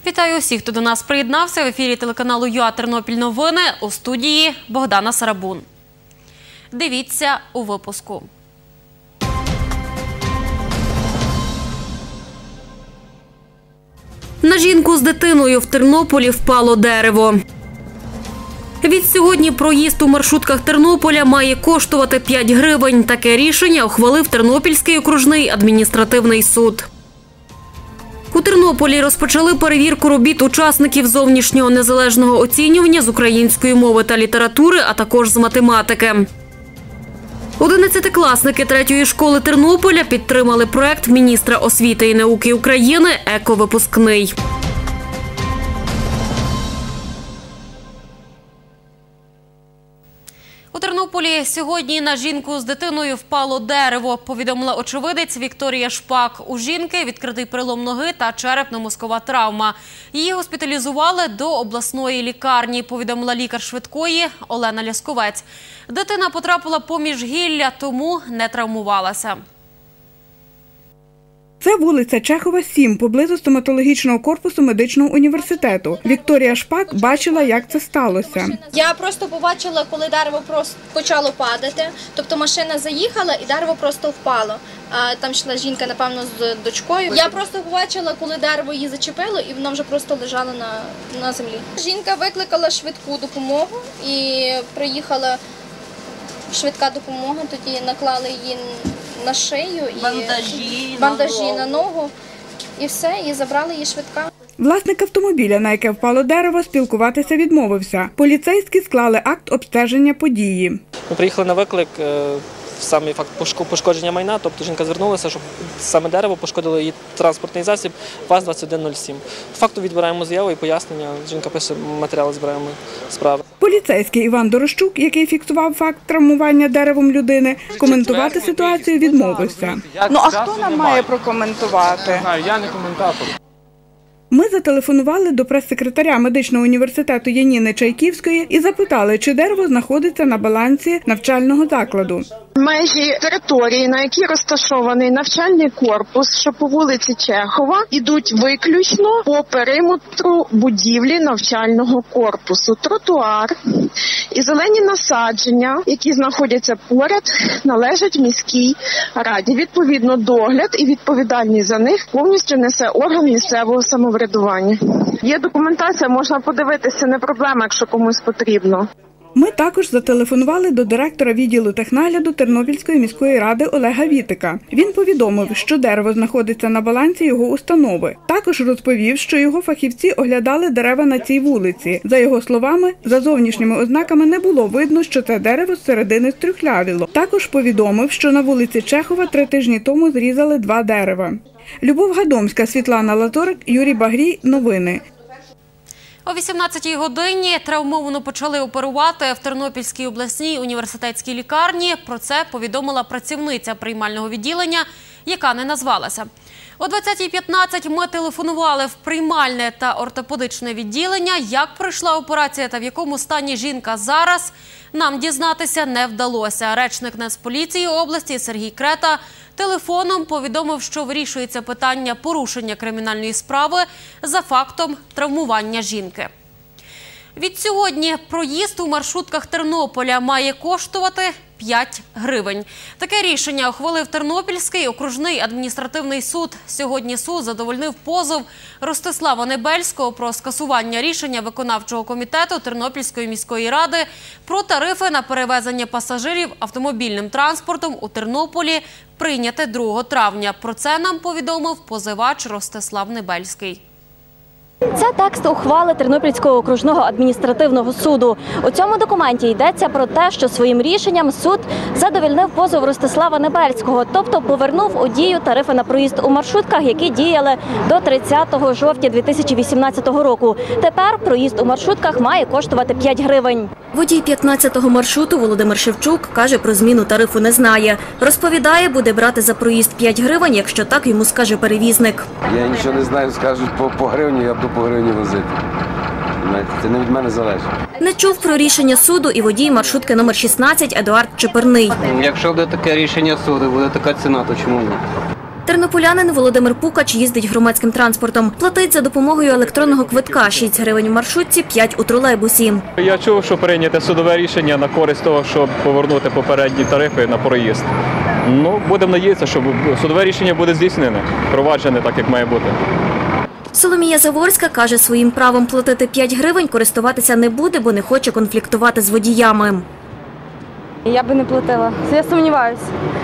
Вітаю усіх, хто до нас приєднався. В ефірі телеканалу ЮА Тернопіль новини, у студії Богдана Сарабун. Дивіться у випуску. На жінку з дитиною в Тернополі впало дерево. Відсьогодні проїзд у маршрутках Тернополя має коштувати 5 гривень. Таке рішення ухвалив Тернопільський окружний адміністративний суд. У Тернополі розпочали перевірку робіт учасників зовнішнього незалежного оцінювання з української мови та літератури, а також з математики. 11-класники 3-ї школи Тернополя підтримали проект міністра освіти і науки України «Еко-випускний». У Тернополі сьогодні на жінку з дитиною впало дерево, повідомила очевидець Вікторія Шпак. У жінки відкритий перелом ноги та черепно-мозкова травма. Її госпіталізували до обласної лікарні, повідомила лікар швидкої Олена Лясковець. Дитина потрапила поміж гілля, тому не травмувалася. Це вулиця Чехова, 7, поблизу стоматологічного корпусу медичного університету. Вікторія Шпак бачила, як це сталося. Я просто побачила, коли дерево почало падати. Тобто машина заїхала і дерево просто впало. Там йшла жінка, напевно, з дочкою. Я просто побачила, коли дерево її зачепило і воно вже просто лежало на землі. Жінка викликала швидку допомогу і приїхала швидка допомога, тоді наклали її на шию і бандажі на ногу, і все, і забрали її швидка. Власник автомобіля, на яке впало дерево, спілкуватися відмовився. Поліцейські склали акт обстеження події. Ми приїхали на виклик, саме факт пошкодження майна, тобто жінка звернулася, щоб саме дерево пошкодило її транспортний засіб ВАЗ-2107. Факту відбираємо заяву і пояснення, жінка пише матеріали, збираємо справи. Поліцейський Іван Дорощук, який фіксував факт травмування деревом людини, коментувати ситуацію відмовився. Ну а хто нам має прокоментувати? Я не коментатор. Ми зателефонували до прес-секретаря медичного університету Яніни Чайківської і запитали, чи дерево знаходиться на балансі навчального закладу. Межі території, на якій розташований навчальний корпус, що по вулиці Чехова, ідуть виключно по периметру будівлі навчального корпусу. Тротуар і зелені насадження, які знаходяться поряд, належать міській раді. Відповідно, догляд і відповідальність за них повністю несе орган місцевого самоврядування. Є документація, можна подивитися, не проблема, якщо комусь потрібно. Ми також зателефонували до директора відділу технагляду Тернопільської міської ради Олега Вітика. Він повідомив, що дерево знаходиться на балансі його установи. Також розповів, що його фахівці оглядали дерева на цій вулиці. За його словами, за зовнішніми ознаками не було видно, що це дерево з середини стрюхлявіло. Також повідомив, що на вулиці Чехова 3 тижні тому зрізали 2 дерева. Любов Гадомська, Світлана Лазорик, Юрій Багрій. Новини. О 18-й годині травмовану почали оперувати в Тернопільській обласній університетській лікарні. Про це повідомила працівниця приймального відділення, яка не назвалася. О 20:15 ми телефонували в приймальне та ортопедичне відділення. Як пройшла операція та в якому стані жінка зараз, нам дізнатися не вдалося. Речник Нацполіції області Сергій Крета телефоном повідомив, що вирішується питання порушення кримінальної справи за фактом травмування жінки. Відсьогодні проїзд у маршрутках Тернополя має коштувати 5 гривень. Таке рішення ухвалив Тернопільський окружний адміністративний суд. Сьогодні суд задовольнив позов Ростислава Небельського про скасування рішення виконавчого комітету Тернопільської міської ради про тарифи на перевезення пасажирів автомобільним транспортом у Тернополі, прийняте 2 травня. Про це нам повідомив позивач Ростислав Небельський. Це текст ухвали Тернопільського окружного адміністративного суду. У цьому документі йдеться про те, що своїм рішенням суд задовольнив позов Ростислава Небельського, тобто повернув у дію тарифи на проїзд у маршрутках, які діяли до 30 жовтня 2018 року. Тепер проїзд у маршрутках має коштувати 5 гривень. Водій 15-го маршруту Володимир Шевчук каже, про зміну тарифу не знає. Розповідає, буде брати за проїзд 5 гривень, якщо так йому скаже перевізник. Я нічого не знаю, скажуть по гривні, я буду по гривні возити. Це не від мене залежить. Не чув про рішення суду і водій маршрутки номер 16 Едуард Чепурний. Якщо буде таке рішення суду, буде така ціна, то чому ні? Тернополянин Володимир Пукач їздить громадським транспортом. Платить за допомогою електронного квитка – 6 гривень в маршрутці, 5 у тролейбусі. Я чув, що прийняте судове рішення на користь того, щоб повернути попередні тарифи на проїзд. Будемо надіятися, що судове рішення буде здійснене, впроваджене так, як має бути. Соломія Заворська каже, своїм правом платити 5 гривень користуватися не буде, бо не хоче конфліктувати з водіями. Я би не платила. Я сумніваюся.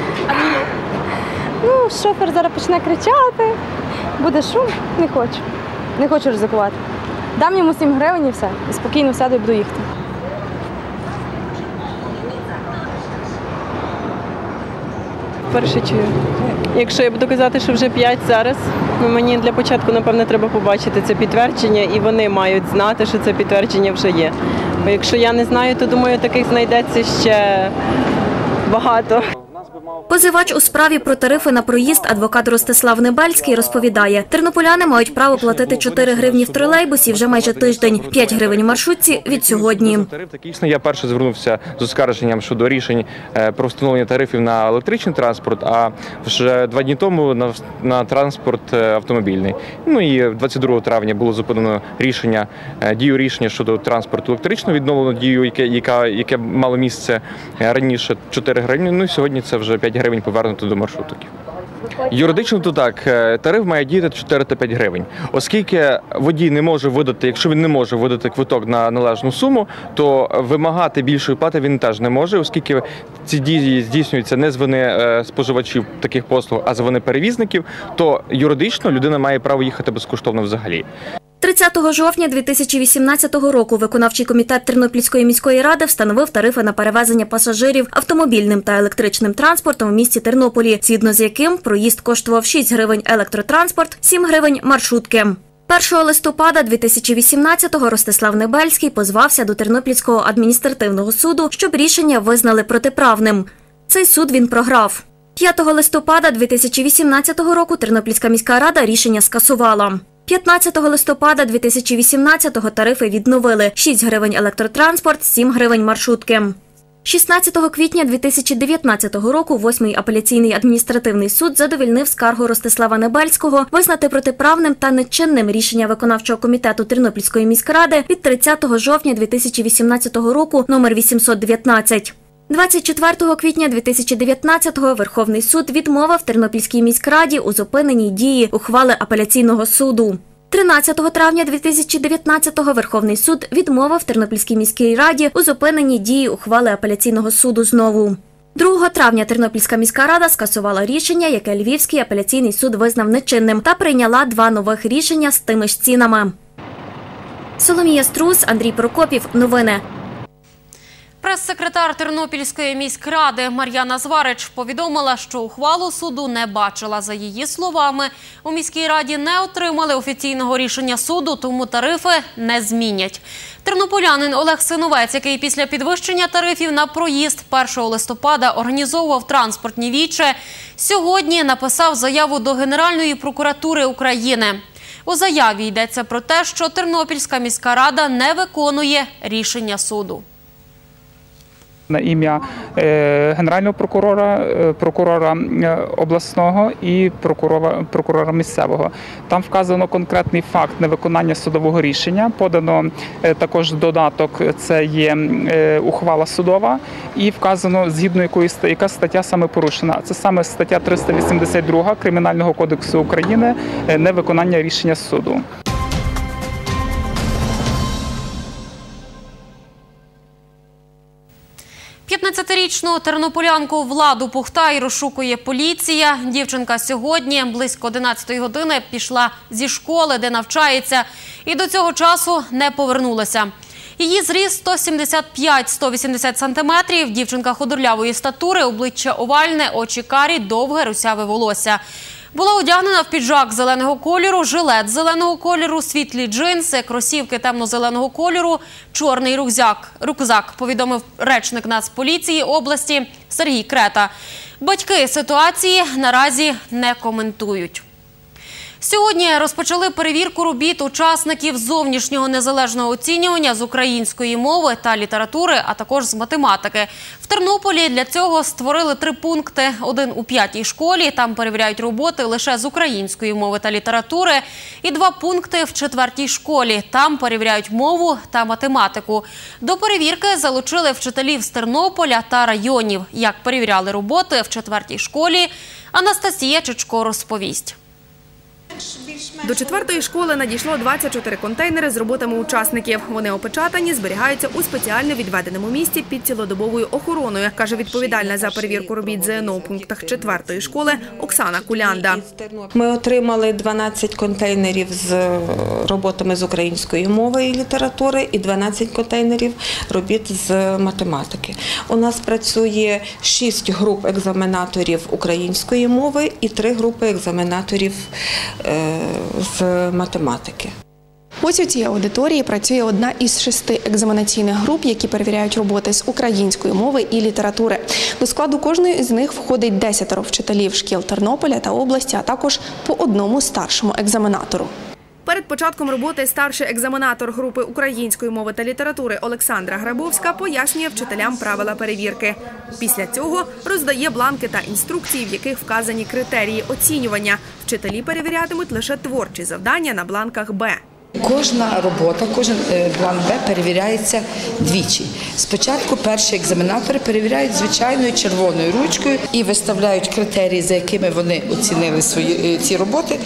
Шофер зараз почне кричати, буде шум. Не хочу. Не хочу ризикувати. Дам йому 7 гривень і все. І спокійно сяду і буду їхати. Перше чую. Якщо я буду казати, що вже 5 зараз, мені для початку, напевно, треба побачити це підтвердження, і вони мають знати, що це підтвердження вже є. Бо якщо я не знаю, то, думаю, таких знайдеться ще багато. Позивач у справі про тарифи на проїзд адвокат Ростислав Небельський розповідає, тернополяни мають право платити 4 гривні в тролейбусі вже майже тиждень, 5 гривень в маршрутці від сьогодні. Я перше звернувся з оскарженням щодо рішень про встановлення тарифів на електричний транспорт, а вже 2 дні тому на транспорт автомобільний. І 22 травня було зупинено дію рішення щодо транспорту електричного, відновлено дію, яке мало місце раніше 4 гривні, і сьогодні це вже 5 гривень повернуто до маршруток. Юридично то так, тариф має діяти 4 та 5 гривень. Оскільки водій не може видати, якщо він не може видати квиток на належну суму, то вимагати більшої плати він теж не може, оскільки ці дії здійснюються не з вини споживачів таких послуг, а з вини перевізників, то юридично людина має право їхати безкоштовно взагалі. 30 жовтня 2018 року виконавчий комітет Тернопільської міської ради встановив тарифи на перевезення пасажирів автомобільним та електричним транспортом у місті Тернополі, згідно з яким проїзд коштував 6 гривень електротранспорт, 7 гривень маршрутки. 1 листопада 2018-го Ростислав Небельський позвався до Тернопільського адміністративного суду, щоб рішення визнали протиправним. Цей суд він програв. 5 листопада 2018 року Тернопільська міська рада рішення скасувала. 15 листопада 2018-го тарифи відновили – 6 гривень електротранспорт, 7 гривень маршрутки. 16 квітня 2019 року 8-й апеляційний адміністративний суд задовольнив скаргу Ростислава Небельського визнати протиправним та нечинним рішення виконавчого комітету Тернопільської міськради від 30 жовтня 2018 року номер 819. 24 квітня 2019-го Верховний суд відмовив Тернопільській міськраді у зупиненій дії ухвали апеляційного суду. 13 травня 2019-го Верховний суд відмовив Тернопільській міській раді у зупиненні дії ухвали апеляційного суду знову. 2 травня Тернопільська міська рада скасувала рішення, яке Львівський апеляційний суд визнав нечинним, та прийняла 2 нових рішення з тими ж цінами. Соломія Струс, Андрій Прокопів. Новини. Прес-секретар Тернопільської міськради Мар'яна Зварич повідомила, що ухвалу суду не бачила. За її словами, у міській раді не отримали офіційного рішення суду, тому тарифи не змінять. Тернополянин Олег Синовець, який після підвищення тарифів на проїзд 1 листопада організовував транспортні віче, сьогодні написав заяву до Генеральної прокуратури України. У заяві йдеться про те, що Тернопільська міська рада не виконує рішення суду. На ім'я генерального прокурора обласного і прокурора місцевого. Там вказано конкретний факт невиконання судового рішення, подано також додаток, це є ухвала судова, і вказано, згідно яка стаття саме порушена. Це саме стаття 382 Кримінального кодексу України невиконання рішення суду. 15-річну тернополянку Владу Пухтай розшукує поліція. Дівчинка сьогодні близько 11-ї години пішла зі школи, де навчається, і до цього часу не повернулася. Її зріст 175-180 сантиметрів, дівчинка худорлявої статури, обличчя овальне, очі карі, довге русяве волосся. Була одягнена в піджак зеленого кольору, жилет зеленого кольору, світлі джинси, кросівки темно-зеленого кольору, чорний рюкзак, повідомив речник Нацполіції області Сергій Крета. Батьки ситуації наразі не коментують. Сьогодні розпочали перевірку робіт учасників зовнішнього незалежного оцінювання з української мови та літератури, а також з математики. В Тернополі для цього створили 3 пункти. Один у 5-й школі, там перевіряють роботи лише з української мови та літератури. І 2 пункти в 4-й школі, там перевіряють мову та математику. До перевірки залучили вчителів з Тернополя та районів. Як перевіряли роботи в 4-й школі, Анастасія Чичко розповість. До 4-ї школи надійшло 24 контейнери з роботами учасників. Вони опечатані, зберігаються у спеціально відведеному місці під цілодобовою охороною, каже відповідальна за перевірку робіт ЗНО у пунктах 4-ї школи Оксана Кулянда. Ми отримали 12 контейнерів з роботами з української мови і літератури і 12 контейнерів робіт з математики. У нас працює 6 груп екзаменаторів української мови і 3 групи екзаменаторів з математики. Ось у цій аудиторії працює одна із 6 екзаменаційних груп, які перевіряють роботи з української мови і літератури. До складу кожної з них входить 10 вчителів шкіл Тернополя та області, а також по одному старшому екзаменатору. Перед початком роботи старший екзаменатор групи української мови та літератури Олександра Грабовська пояснює вчителям правила перевірки. Після цього роздає бланки та інструкції, в яких вказані критерії оцінювання. Вчителі перевірятимуть лише творчі завдання на бланках «Б». Кожна робота, кожен бланк Б перевіряється двічі. Спочатку перші екзаменатори перевіряють звичайною червоною ручкою і виставляють критерії, за якими вони оцінили ці роботи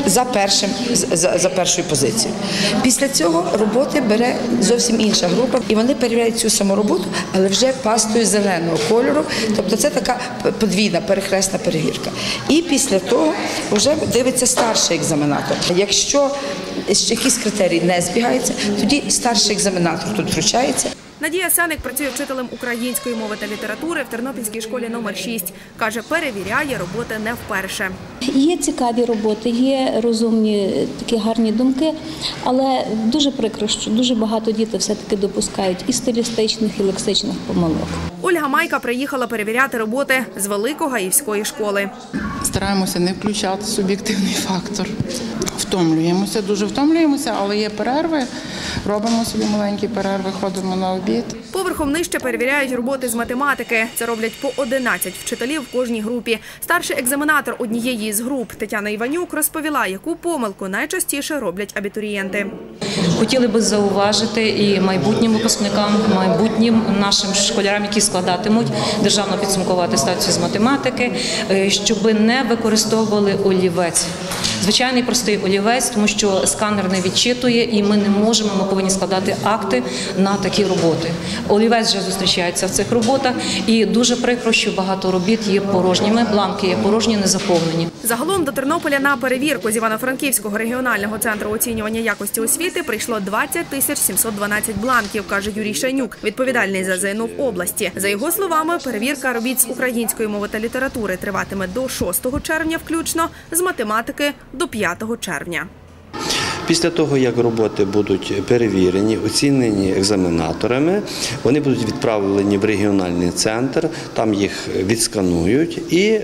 за першою позицією. Після цього роботи бере зовсім інша група, і вони перевіряють цю саму роботу, але вже пастою зеленого кольору. Тобто це така подвійна перехресна перевірка. І після того вже дивиться старший екзаменатор. Якщо якісь критерії не збігаються, тоді старший екзаменатор тут вручається. Надія Сеник працює вчителем української мови та літератури в Тернопільській школі номер 6. Каже, перевіряє роботи не вперше. Є цікаві роботи, є розумні, такі гарні думки, але дуже прикро, що дуже багато дітей все-таки допускають і стилістичних, і лексичних помилок. Ольга Майка приїхала перевіряти роботи з Великогаївської школи. Стараємося не включати суб'єктивний фактор. Втомлюємося, дуже втомлюємося, але є перерви, робимо собі маленькі перерви, ходимо на обід. Поверхом нижче перевіряють роботи з математики. Це роблять по 11 вчителів в кожній групі. Старший екзаменатор однієї з груп Тетяна Іванюк розповіла, яку помилку найчастіше роблять абітурієнти. Хотіли би зауважити і майбутнім випускникам, майбутнім нашим школярам, які складатимуть державну підсумкову атестацію з математики, щоб не використовували олівець. Звичайний простий олівець, тому що сканер не відчитує і ми не можемо, ми повинні складати акти на такі роботи. Олівець вже зустрічається в цих роботах і дуже прикро, що багато робіт є порожніми, бланки є порожні, не заповнені. Загалом до Тернополя на перевірку з Івано-Франківського регіонального центру оцінювання якості освіти прийшло 20 712 бланків, каже Юрій Шанюк, відповідальний за ЗНО в області. За його словами, перевірка робіт з української мови та літератури триватиме до 6 червня включно, з математики – до 5 червня. Після того, як роботи будуть перевірені, оцінені екзаменаторами, вони будуть відправлені в регіональний центр, там їх відсканують і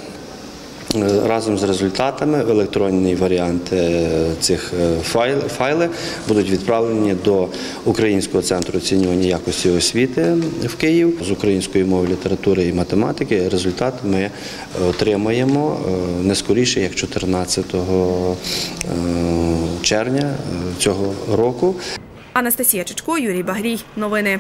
разом з результатами в електронний варіант цих файли будуть відправлені до Українського центру оцінювання якості освіти в Київ. З української мови, літератури і математики результат ми отримаємо не скоріше, як 14 червня цього року. Анастасія Чичко, Юрій Багрій. Новини.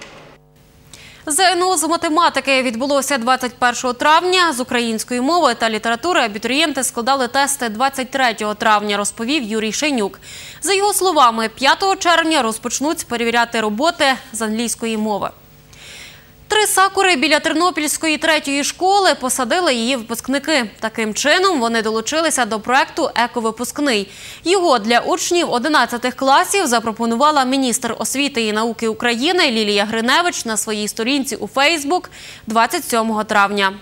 ЗНО з математики відбулося 21 травня. З української мови та літератури абітурієнти складали тести 23 травня, розповів Юрій Шанюк. За його словами, 5 червня розпочнуть перевіряти роботи з англійської мови. 3 сакури біля Тернопільської 3-ї школи посадили її випускники. Таким чином вони долучилися до проекту «Ековипускний». Його для учнів 11 класів запропонувала міністр освіти і науки України Лілія Гриневич на своїй сторінці у Фейсбук 27 травня.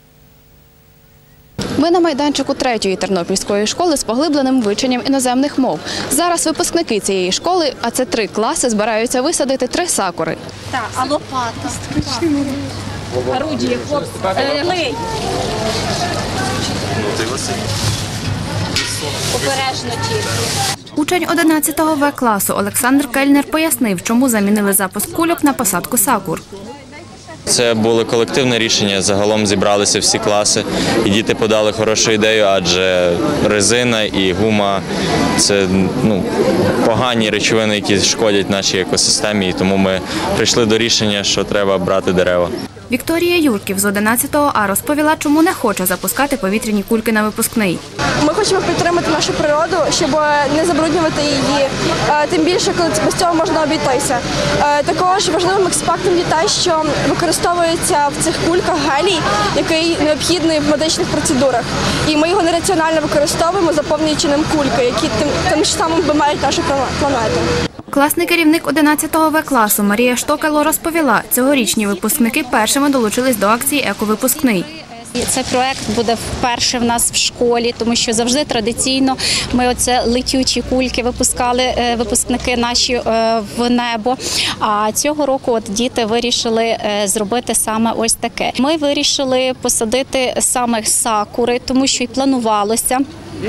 Ми на майданчику 3-ї Тернопільської школи з поглибленим вивченням іноземних мов. Зараз випускники цієї школи, а це 3 класи, збираються висадити 3 сакури. Так, а лопата? Орудіє, хлопці. Лей. обережно тільки. Учень 11 В класу Олександр Кельнер пояснив, чому замінили запуск кульок на посадку сакур. Це було колективне рішення, загалом зібралися всі класи, і діти подали хорошу ідею, адже резина і гума – це погані речовини, які шкодять нашій екосистемі, і тому ми прийшли до рішення, що треба брати дерева. Вікторія Юрків з 11 А розповіла, чому не хоче запускати повітряні кульки на випускний. Ми хочемо підтримати нашу природу, щоб не забруднювати її, тим більше, коли без цього можна обійтися. Також важливим аспектом є те, що використовується в цих кульках гелій, який необхідний в медичних процедурах. І ми його нераціонально використовуємо, заповнюючи ним кульки, які тим самим вбивають нашу планету. Класний керівник 11 В класу Марія Штокело розповіла, цьогорічні випускники першими долучились до акції «Ековипускний». Цей проект буде вперше в нас в школі, тому що завжди традиційно ми оце летючі кульки випускали, випускники наші в небо. А цього року діти вирішили зробити саме ось таке. Ми вирішили посадити саме сакури, тому що й планувалося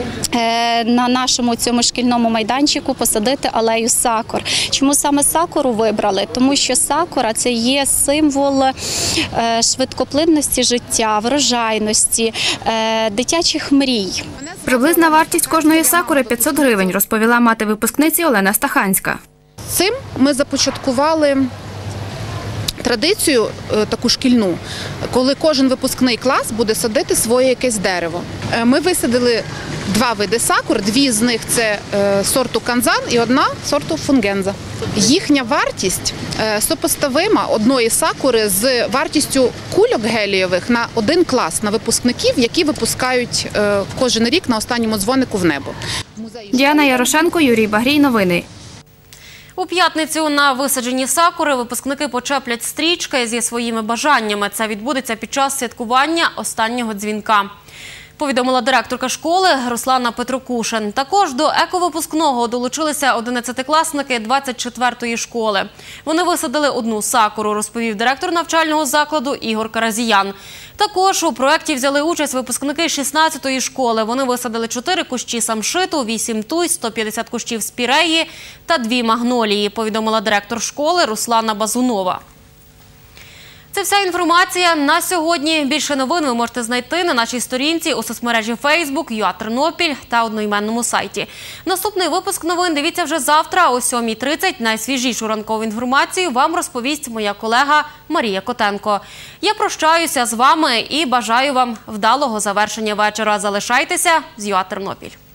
на нашому цьому шкільному майданчику посадити алею сакур. Чому саме сакуру вибрали? Тому що сакура – це є символ швидкоплинності життя, врожайності, дитячих мрій. Приблизна вартість кожної сакури – 500 гривень, розповіла мати випускниці Олена Стаханська. Цим ми започаткували традицію таку шкільну, коли кожен випускний клас буде садити своє якесь дерево. Ми висадили 2 види сакур, 2 з них – це сорту канзан і 1 – сорту фунгенза. Їхня вартість сопоставима одної сакури з вартістю кульок гелієвих на 1 клас, на випускників, які випускають кожен рік на останньому дзвонику в небо. Діана Ярошенко, Юрій Багрій. Новини. У п'ятницю на висаджені сакури випускники почеплять стрічки зі своїми бажаннями. Це відбудеться під час святкування останнього дзвінка. Повідомила директорка школи Руслана Петрокушин. Також до ековипускного долучилися 11-класники 24-ї школи. Вони висадили 1 сакуру, розповів директор навчального закладу Ігор Каразіян. Також у проєкті взяли участь випускники 16-ї школи. Вони висадили 4 кущі самшиту, 8 туй, 150 кущів спіреї та 2 магнолії, повідомила директор школи Руслана Базунова. Це вся інформація на сьогодні. Більше новин ви можете знайти на нашій сторінці у соцмережі Facebook, ЮА Тернопіль та одноіменному сайті. Наступний випуск новин дивіться вже завтра о 7:30. Найсвіжішу ранкову інформацію вам розповість моя колега Марія Котенко. Я прощаюся з вами і бажаю вам вдалого завершення вечора. Залишайтеся з ЮА Тернопіль.